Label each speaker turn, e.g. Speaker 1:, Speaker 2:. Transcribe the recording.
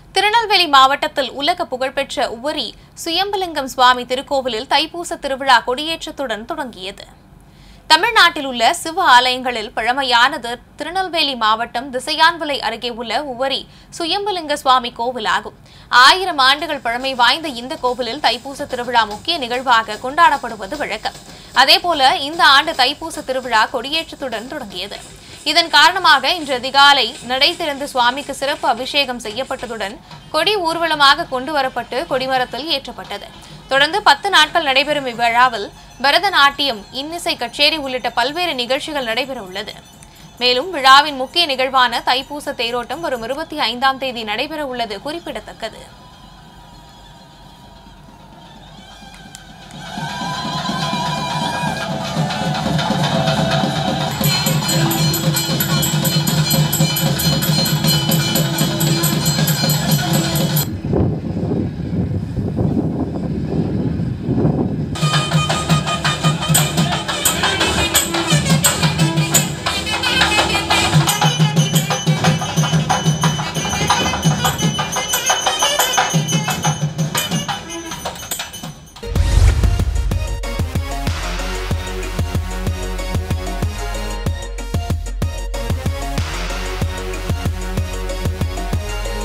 Speaker 1: திருநெல்வேலி மாவட்டத்தில் உலக புகழ்பெற்ற உவரி சுயம்பலிங்கம் சுவாமி திருக்கோவிலில் தைப்பூச திருவிழா கொடியேற்றத்துடன் தொடங்கியது. தமிழ்நாட்டில் உள்ள சிவ ஆலயங்களில் பழமையானது திருநெல்வேலி மாவட்டம் திசையான்விளை அருகே உள்ள உவரி சுயம்பலிங்க சுவாமி கோவில் ஆகும். 1000 ஆண்டுகள் பழமை வாய்ந்த இந்த கோவிலில் தைப்பூச திருவிழா முக்கிய நிகழ்வாக கொண்டாடப்படுவது வழக்கம். அதேபோல இந்த ஆண்டு தைப்பூச திருவிழா கொடியேற்றத்துடன் தொடங்கியது. இதன் காரணமாக இன்று அதிகாலை நடை திறந்து சுவாமிக்கு சிறப்பு அபிஷேகம் செய்யப்பட்டதுடன் கொடி ஊர்வலமாக கொண்டு வரப்பட்டு கொடிமரத்தில் ஏற்றப்பட்டது. தொடர்ந்து 10 நாட்கள் நடைபெறும் இவ்விழாவில் பரதநாட்டியம், இன்னிசை கச்சேரி உள்ளிட்ட பல்வேறு நிகழ்ச்சிகள் நடைபெற உள்ளது. மேலும் விழாவின் முக்கிய நிகழ்வான தைப்பூச தேரோட்டம் வரும் 25ஆம் தேதி நடைபெற உள்ளது குறிப்பிடத்தக்கது.